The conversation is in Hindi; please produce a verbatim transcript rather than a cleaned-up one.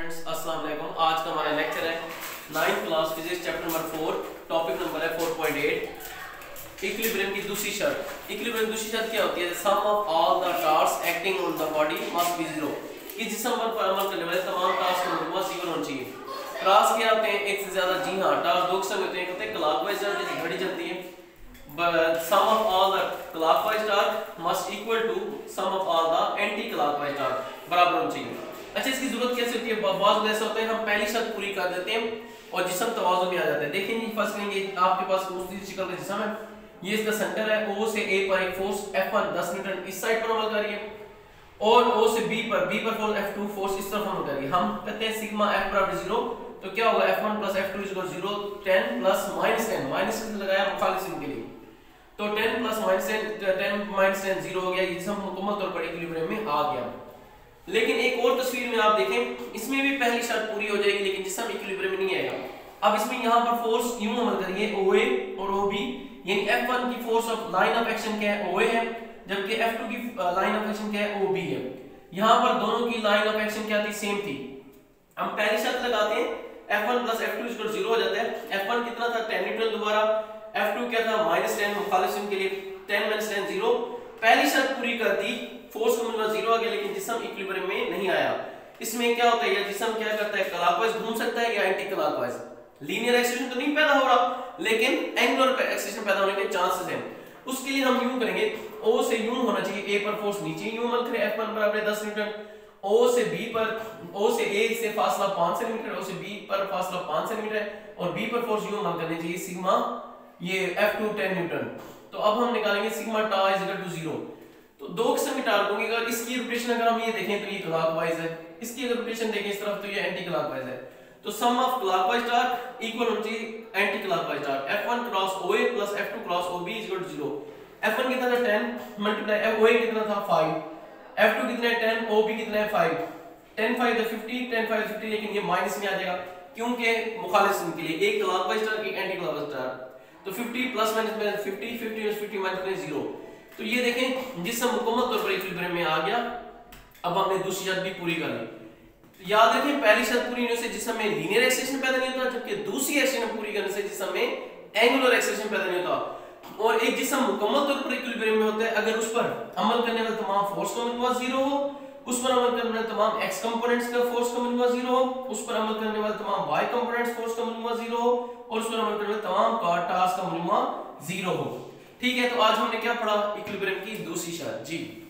स्टूडेंट्स, अस्सलाम वालेकुम। आज का हमारा लेक्चर है ninth class physics chapter number four, topic number है फोर पॉइंट एट, इक्विलिब्रियम की दूसरी शर्त। इक्विलिब्रियम दूसरी शर्त क्या होती है? Sum of all the task acting on the body must be zero. इस जिस्म पर अमल करने वाले तमाम टास्क का मजमूआ जीरो होना चाहिए। टास्क क्या होते हैं? एक से ज्यादा, जी हां, टास्क दो किस्म होते हैं। एक होते हैं क्लॉकवाइज टास्क, जैसे घड़ी चलती है, but sum of all the clockwise torque must equal to sum of all the anti clockwise torque, बराबर होना चाहिए। अच्छा, इसकी जरूरत कैसे होती है? बहुत ऐसा होता है, हम पहली शर्त पूरी कर देते हैं और जिस्म तवाज़ुन में आ जाता है। देखिए जी, फर्स्ट करेंगे, आपके पास दूसरी शक्ल का जिस्म है, ये इसका सेंटर है, O से A पर एक फोर्स F वन दस न्यूटन इस साइड पर अमल कर रही है और O से B पर B पर फोर्स F टू फोर्स इस तरफ अमल कर रही है। हम कहते हैं सिग्मा F बराबर जीरो, तो क्या होगा? F one plus F two equal zero, ten plus minus ten, minus ten लगाया मुखालिफ के लिए, तो ten plus minus ten minus ten zero हो गया। ये सब मुकम्मल तौर पर इक्विलिब्रियम में आ गया। लेकिन एक और तस्वीर में आप देखें, इसमें भी पहली शर्त पूरी हो जाएगी, लेकिन जिसम इक्विलिब्रियम में नहीं आएगा। अब इसमें यहाँ पर फोर्स यूं अमल करिए, O A और O B, यानी F वन की force of line of action क्या है? O A है, जबकि F टू की लाइन ऑफ एक्शन क्या है? O B है। यहाँ पर दोनों की लाइन ऑफ एक्शन क्या थी? सेम थी। हम पहली शर्त लगाते हैं, F one plus F two equal zero हो जाता है। F वन कितना था? टेन न्यूटन, दोबारा F टू क्या था? माइनस टेन, मुखालिफ के लिए टेन माइनस टेन जीरो। पहली शर्त पूरी कर दी, फोर्स का मूल्य जीरो आ गया, लेकिन जिस्म इक्विलिब्रियम में नहीं आया। इसमें क्या होता है? ये जिस्म क्या करता है? क्लॉकवाइज घूम सकता है या एंटी क्लॉकवाइज। लीनियर एक्सेलरेशन तो नहीं पैदा हो रहा, लेकिन एंगुलर एक्सेलरेशन पैदा होने के चांसेस हैं। उसके लिए हम यूं करेंगे, O से यूं होना चाहिए, A पर फोर्स नीचे यूं अमल करे, F वन बराबर दस न्यूटन, O से B पर, O से A से फासला पाँच सेंटीमीटर, O से B पर फासला पाँच सेंटीमीटर और B पर फोर्स यूं अमल करनी चाहिए, सिग्मा ये F टू टेन न्यूटन। तो अब हम निकालेंगे सिग्मा टा इज इक्वल टू जीरो। तो दो किस्म की टार्क होंगी। अगर इसकी रोटेशन अगर हम ये देखें तो ये क्लॉकवाइज है, इसकी अगर रोटेशन देखें इस तरफ तो ये एंटी क्लॉकवाइज है। तो sum of clockwise torque equal होना चाहिए anti clockwise torque. F one cross O A plus F two cross O B is equal to zero. F one कितना था? टेन मल्टीप्लाई O A कितना था? फाइव, F टू कितना है? टेन, O B कितना है? फाइव, टेन फाइव तो फिफ्टी, टेन फाइव फिफ्टी, लेकिन ये माइनस में आ जाएगा क्योंकि मुखालिफ के लिए एक क्लॉकवाइज टार्क एक एंटी क्लॉकवाइज टार्क। तो फिफ्टी प्लस माइनस में fifty, fifty minus fifty minus zero. तो ये देखें, जिसम मुकम्मल तौर पर इक्विलिब्रियम में आ गया। अब हमने दूसरी शर्त भी पूरी कर ली। याद रखें, पहली शर्त पूरी होने से जिसम में लीनियर एक्सेलरेशन पैदा नहीं होता, जबकि दूसरी एक्सेलरेशन पूरी करने से जिसम में एंगुलर एक्सेलरेशन पैदा नहीं होता। और एक जिसम मुकम्मल तौर पर इक्विलिब्रियम में होता है अगर उस पर अमल करने वाले तमाम फोर्स का मजमूआ जीरो हो, उस पर अमल करने वाले तमाम x कंपोनेंट्स का फोर्स का मजमूआ जीरो हो, उस पर अमल करने वाले तमाम y कंपोनेंट्स फोर्स का मजमूआ जीरो हो और उस पर अमल करने वाले तमाम टास्क का मजमूआ जीरो हो। ठीक है, तो आज हमने क्या पढ़ा? इक्विलिब्रियम की दूसरी शर्त। जी